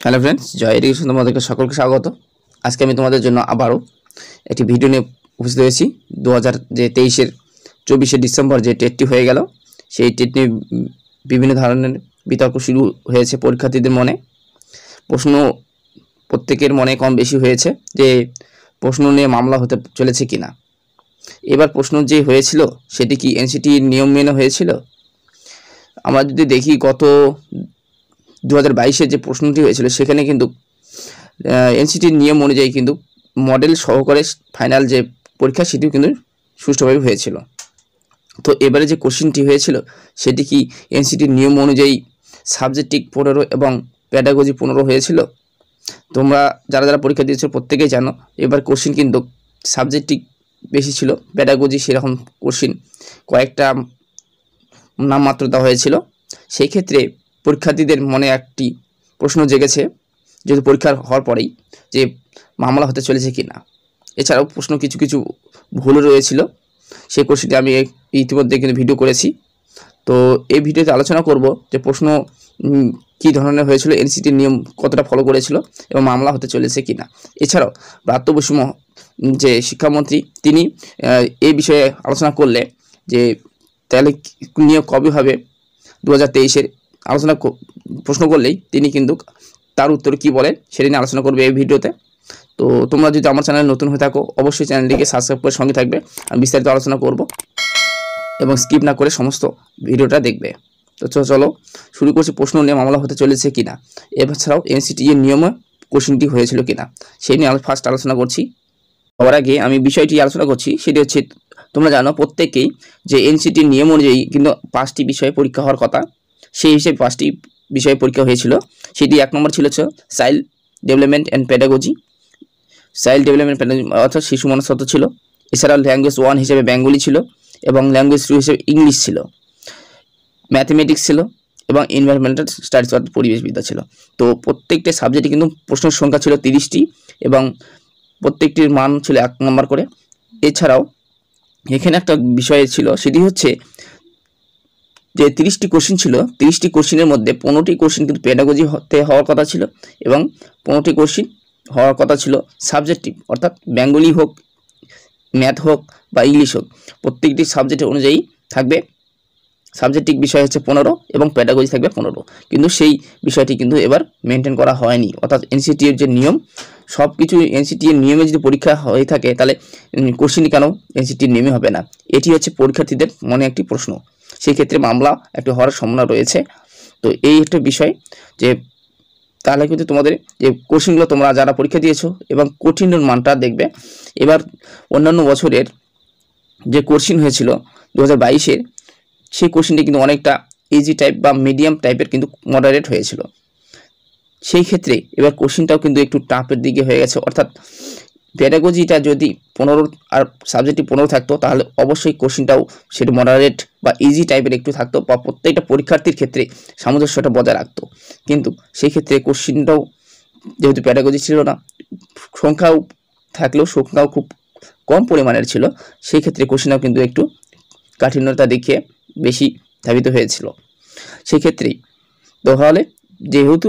Hello friends, জয় education তোমাদেরকে সকলকে স্বাগত। আজকে আমি তোমাদের জন্য আবারও একটি ভিডিও নিয়ে উপস্থিত হয়েছি। 24শে ডিসেম্বর যে টেটটি হয়ে গেল, সেই টেট নিয়ে বিভিন্ন ধরনের বিতর্ক শুরু হয়েছে পরীক্ষার্থীদের মনে। প্রশ্ন প্রত্যেকের মনে কম বেশি হয়েছে যে প্রশ্ন নিয়ে মামলা হতে চলেছে কিনা। এবার প্রশ্ন যে হয়েছিল সেটি কি এনসিটির নিয়ম মেনে হয়েছিল? আমরা যদি দেখি গত 2022-এ যে প্রশ্নটি হয়েছিল সেখানে কিন্তু এনসিটির নিয়ম অনুযায়ী কিন্তু মডেল সহকারে ফাইনাল যে পরীক্ষা সেটিও কিন্তু সুষ্ঠুভাবে হয়েছিল। তো এবারে যে কোশ্চেনটি হয়েছিল সেটি কি এনসিটির নিয়ম অনুযায়ী সাবজেক্টিভ 15 এবং প্যাডাগজি 15 হয়েছিল? তোমরা যারা পরীক্ষা দিয়েছো প্রত্যেকেই জানো এবার কোশ্চেন কিন্তু সাবজেক্টিভ বেশি ছিল, প্যাডাগজি সেরকম কোশ্চেন কয়েকটা নামমাত্র দেওয়া হয়েছিল। সেই ক্ষেত্রে পরীক্ষার্থীদের মনে একটি প্রশ্ন জেগেছে, যেহেতু পরীক্ষার হওয়ার পরেই, যে মামলা হতে চলেছে কি না। এছাড়াও প্রশ্ন কিছু ভুল রয়েছিল, সেই কোশ্চেনটি আমি ইতিমধ্যে কিন্তু ভিডিও করেছি। তো এই ভিডিওতে আলোচনা করব যে প্রশ্ন কী ধরনের হয়েছিল, এনসিটির নিয়ম কতটা ফলো করেছিল এবং মামলা হতে চলেছে কি না। এছাড়াও ব্রাত্য বসু যে শিক্ষামন্ত্রী, তিনি এই বিষয়ে আলোচনা করলে যে তাহলে নিয়োগ কবে হবে 2023-এর আলোচনা প্রশ্ন করলেই তিনি কিন্তু তার উত্তর কি বলেন সেটা নিয়ে আলোচনা করবে এই ভিডিওতে। তো তোমরা যদি আমার চ্যানেলে নতুন হয়ে থাকো অবশ্যই চ্যানেলটিকে সাবস্ক্রাইব করে সঙ্গে থাকবে। আমি বিস্তারিত আলোচনা করব এবং স্কিপ না করে সমস্ত ভিডিওটা দেখবে। তো চলো শুরু করছি প্রশ্ন নিয়ে মামলা হতে চলেছে কিনা, এছাড়াও এনসিটি এর নিয়মে কোশ্চেনটি হয়েছিল কিনা সেই নিয়ে ফার্স্ট আলোচনা করছি। সবার আগে আমি বিষয়টি আলোচনা করছি, সেটি হচ্ছে তোমরা জানো প্রত্যেকেই যে এনসিটির নিয়ম অনুযায়ী কিন্তু 5টি বিষয়ে পরীক্ষা হওয়ার কথা। সেই হিসেবে 5টি বিষয়ে পরীক্ষা হয়েছিল। সেটি 1 নম্বর ছিল child development and pedagogy, child development pedagogy অর্থাৎ শিশু মনস্তত্ত্ব ছিল। এছাড়াও ল্যাঙ্গুয়েজ 1 হিসেবে বেঙ্গলি ছিল এবং ল্যাঙ্গুয়েজ 2 হিসেবে ইংলিশ ছিল, ম্যাথমেটিক্স ছিল এবং এনভায়রনমেন্টাল স্টাডিজ অর্থাৎ পরিবেশবিদ্যা ছিল। তো প্রত্যেকটা সাবজেক্টে কিন্তু প্রশ্নের সংখ্যা ছিল 30টি এবং প্রত্যেকটির মান ছিল 1 নম্বর করে। এছাড়াও এখানে একটা বিষয় ছিল, সেটি হচ্ছে যে 30টি কোশ্চেন ছিল, 30টি কোশ্চেনের মধ্যে 15টি কোশ্চেন কিন্তু প্যাডাগজি হতে হওয়ার কথা ছিল এবং 15টি কোশ্চেন হওয়ার কথা ছিল সাবজেক্টিভ, অর্থাৎ বেঙ্গলি হোক, ম্যাথ হোক বা ইংলিশ হোক, প্রত্যেকটি সাবজেক্ট অনুযায়ী থাকবে। সাবজেক্টিভ বিষয় হচ্ছে 15 এবং প্যাডাগজি থাকবে 15, কিন্তু সেই বিষয়টি কিন্তু এবার মেনটেন করা হয়নি। অর্থাৎ এনসিটি এর যে নিয়ম, সব কিছু এনসিটি এর নিয়মে যদি পরীক্ষা হয়ে থাকে তাহলে কোশ্চেন কেন এনসিটির নিয়মে হবে না, এটি হচ্ছে পরীক্ষার্থীদের মনে একটি প্রশ্ন। সেই ক্ষেত্রে মামলা একটি হওয়ার সম্ভাবনা রয়েছে। তো এই একটা বিষয় যে তাহলে কিন্তু তোমাদের যে কোশ্চেনগুলো তোমরা যারা পরীক্ষা দিয়েছো এবং কঠিনের মানটা দেখবে। এবার অন্যান্য বছরের যে কোশ্চেন হয়েছিল 2022-এর, সেই কোশ্চেনটি কিন্তু অনেকটা ইজি টাইপ বা মিডিয়াম টাইপের কিন্তু মডারেট হয়েছিল। সেই ক্ষেত্রে এবার কোশ্চেনটাও কিন্তু একটু টাফের দিকে হয়ে গেছে। অর্থাৎ প্যাডাগজিটা যদি 15 আর সাবজেক্টটি 15 থাকতো তাহলে অবশ্যই কোশ্চেনটাও সেটা মডারেট বা ইজি টাইপের একটু থাকতো বা প্রত্যেকটা পরীক্ষার্থীর ক্ষেত্রে সামঞ্জস্যটা বজায় রাখতো। কিন্তু সেই ক্ষেত্রে কোশ্চেনটাও যেহেতু প্যাডাগজি ছিল না, সংখ্যাও থাকলেও সংখ্যাও খুব কম পরিমাণের ছিল, সেই ক্ষেত্রে কোশ্চেনটাও কিন্তু একটু কাঠিন্যতা দেখিয়ে বেশি ধাবিত হয়েছিল। সেক্ষেত্রেই তাহলে যেহেতু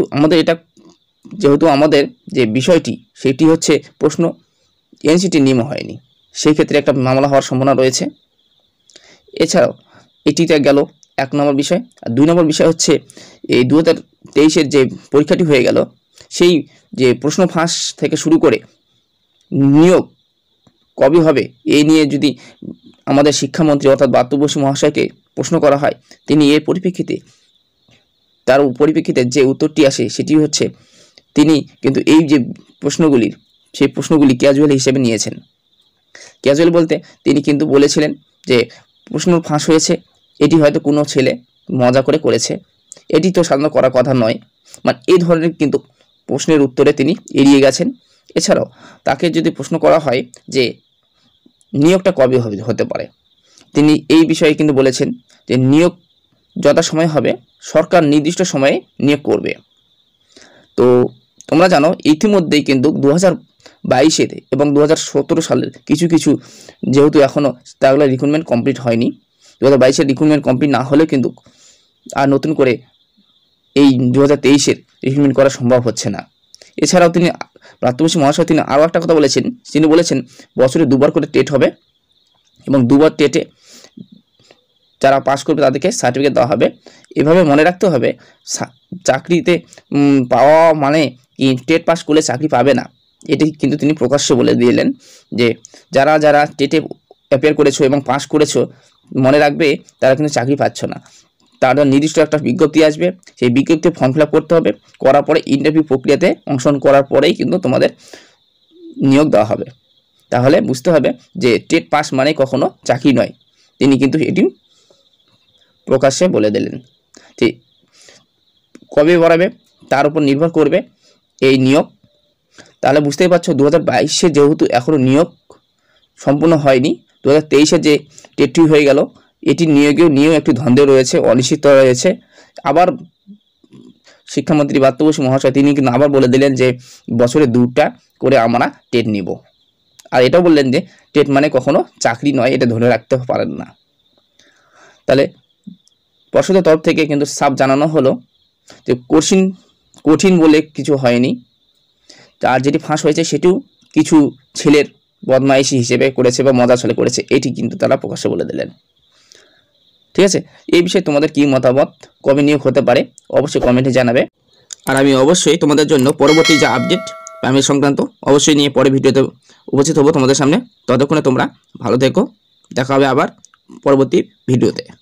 আমাদের যে বিষয়টি সেটি হচ্ছে প্রশ্ন এনসিটি নিয়ম হয়নি, সেই ক্ষেত্রে একটা মামলা হওয়ার সম্ভাবনা রয়েছে। এছাড়াও এটিতে গেল 1 নম্বর বিষয়। আর 2 নম্বর বিষয় হচ্ছে এই 2023-এর যে পরীক্ষাটি হয়ে গেল, সেই যে প্রশ্ন ফাঁস থেকে শুরু করে নিয়োগ কবে হবে এই নিয়ে যদি আমাদের শিক্ষামন্ত্রী অর্থাৎ ব্রাত্য বসু মহাশয়কে প্রশ্ন করা হয়, তিনি এর পরিপ্রেক্ষিতে যে উত্তরটি আসে সেটি হচ্ছে তিনি কিন্তু এই যে সেই প্রশ্নগুলি ক্যাজুয়াল হিসেবে নিয়েছেন। ক্যাজুয়াল বলতে তিনি কিন্তু বলেছিলেন যে প্রশ্ন ফাঁস হয়েছে, এটি হয়তো কোনো ছেলে মজা করে করেছে, এটি তো সাধারণত করার কথা নয়, মানে এই ধরনের কিন্তু প্রশ্নের উত্তরে তিনি এড়িয়ে গেছেন। এছাড়াও তাকে যদি প্রশ্ন করা হয় যে নিয়োগটা কবে হতে পারে, তিনি এই বিষয়ে কিন্তু বলেছেন যে নিয়োগ যথাসময়ে হবে, সরকার নির্দিষ্ট সময়ে নিয়োগ করবে। তো তোমরা জানো ইতিমধ্যেই কিন্তু 2022-এর এবং 2017 সালের কিছু যেহেতু এখনও তাগুলো রিক্রুটমেন্ট কমপ্লিট হয়নি, 2022-এর রিক্রুটমেন্ট কমপ্লিট না হলে কিন্তু আর নতুন করে এই 2023-এর রিক্রুটমেন্ট করা সম্ভব হচ্ছে না। এছাড়াও তিনি প্রাপ্ত বয়সী মহাশয় তিনি আরও একটা কথা বলেছেন, তিনি বলেছেন বছরে 2বার করে টেট হবে এবং 2বার টেটে যারা পাস করবে তাদেরকে সার্টিফিকেট দেওয়া হবে। এভাবে মনে রাখতে হবে চাকরিতে পাওয়া মানে কি টেট পাস করলে চাকরি পাবে না, এটি কিন্তু তিনি প্রকাশ্যে বলে দিলেন যে যারা যারা টেটে অ্যাপিয়ার করেছো এবং পাস করেছো মনে রাখবে তারা কিন্তু চাকরি পাচ্ছ না। তাদের নির্দিষ্ট একটা বিজ্ঞপ্তি আসবে, সেই বিজ্ঞপ্তিতে ফর্ম ফিল আপ করতে হবে, করার পরে ইন্টারভিউ প্রক্রিয়াতে অংশগ্রহণ করার পরেই কিন্তু তোমাদের নিয়োগ দেওয়া হবে। তাহলে বুঝতে হবে যে টেট পাস মানে কখনো চাকরি নয়, তিনি কিন্তু এটি প্রকাশ্যে বলে দিলেন। ঠিক কবে বাড়াবে তার উপর নির্ভর করবে এই নিয়োগ। তাহলে বুঝতেই পারছো 2022-এ যেহেতু এখনও নিয়োগ সম্পূর্ণ হয়নি, 2023-এ যে টেটটি হয়ে গেল এটি নিয়েও একটি ধন্দে রয়েছে, অনিশ্চিত রয়েছে। আবার শিক্ষামন্ত্রী প্রাপ্ত বয়সী মহাশয় তিনি কিন্তু আবার বলে দিলেন যে বছরে 2টা করে আমরা টেট নিব, আর এটাও বললেন যে টেট মানে কখনো চাকরি নয়, এটা ধরে রাখতে পারেন না। তাহলে পর্ষদের তরফ থেকে কিন্তু সাফ জানানো হলো যে কঠিন বলে কিছু হয়নি, আর যেটি ফাঁস হয়েছে সেটিও কিছু ছেলের বদমাইশি হিসেবে করেছে বা মজা ছলে করেছে, এটি কিন্তু তারা প্রকাশ্যে বলে দিলেন। ঠিক আছে, এই বিষয়ে তোমাদের কি মতামত, কবে নিয়োগ হতে পারে অবশ্যই কমেন্টে জানাবে। আর আমি অবশ্যই তোমাদের জন্য পরবর্তী যে আপডেট প্রাইমারি সংক্রান্ত অবশ্যই নিয়ে পরে ভিডিওতে উপস্থিত হবো তোমাদের সামনে। ততক্ষণে তোমরা ভালো থেকো, দেখা হবে আবার পরবর্তী ভিডিওতে।